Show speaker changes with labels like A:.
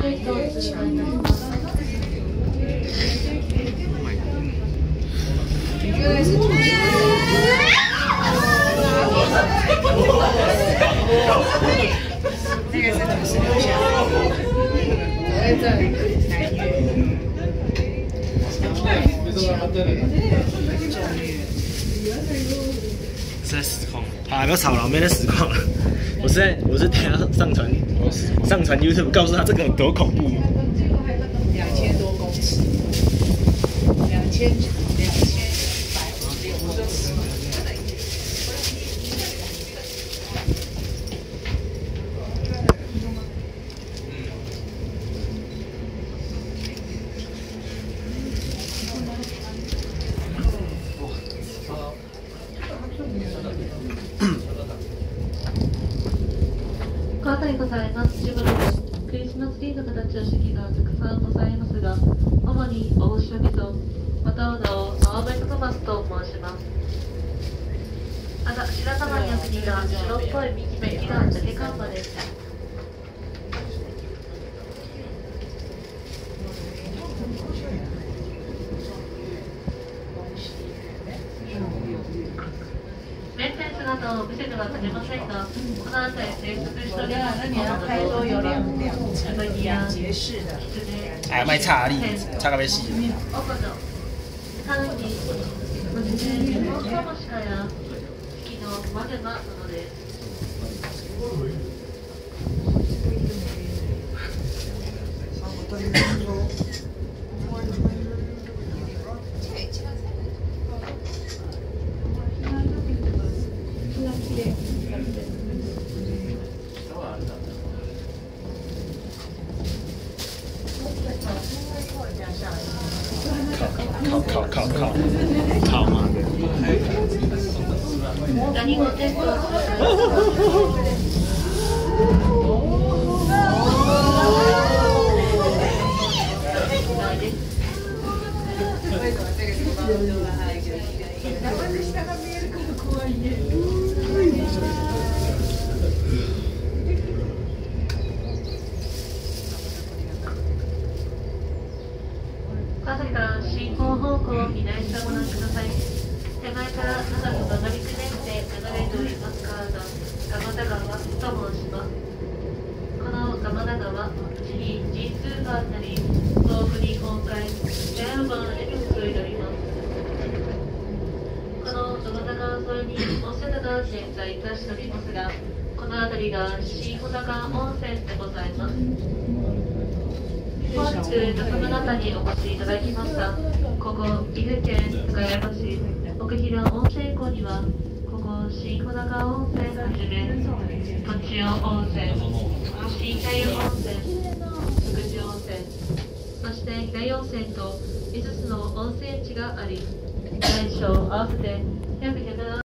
A: 那个是土石流下来的，在这里南越，
B: 是在实况啊！不要吵了，我没在实况了。我是等下上传 YouTube， 告诉他这个有多恐怖。
A: 2000多公尺，2160。
C: 川谷ございます。しばらくクリスマスツリーの形の式がたくさんございますが、主に大牛びとまたのを青ベトマスと申します。白玉に奥にが白っぽい右の木が竹看板です。面点姿を見せてはくれませんが、この辺り生息しております。
A: 那你要开多有两节式的。
B: 哎，卖差力，差个要死。
C: さらに、そして日本カモシカや月のマグマなどです。
B: 靠嘛！
C: 何語天候川崎から進行方向を見ないしてご覧ください。手前から長く曲がりくねって流れております川が蒲田川と申します。この蒲田川、次に神通川なり東北日本海ジャイアンバーで注いでおります。この蒲田川沿いに温泉が現在出しておりますが、この辺りが新穂高温泉でございます。本日中村にお越しいただきました。ここ岐阜県高山市奥飛騨温泉港にはここ新穂高温泉をはじめ栃尾温泉、新平湯温泉、福地温泉、そして平湯温泉と5つの温泉地があり、大小合わせて約100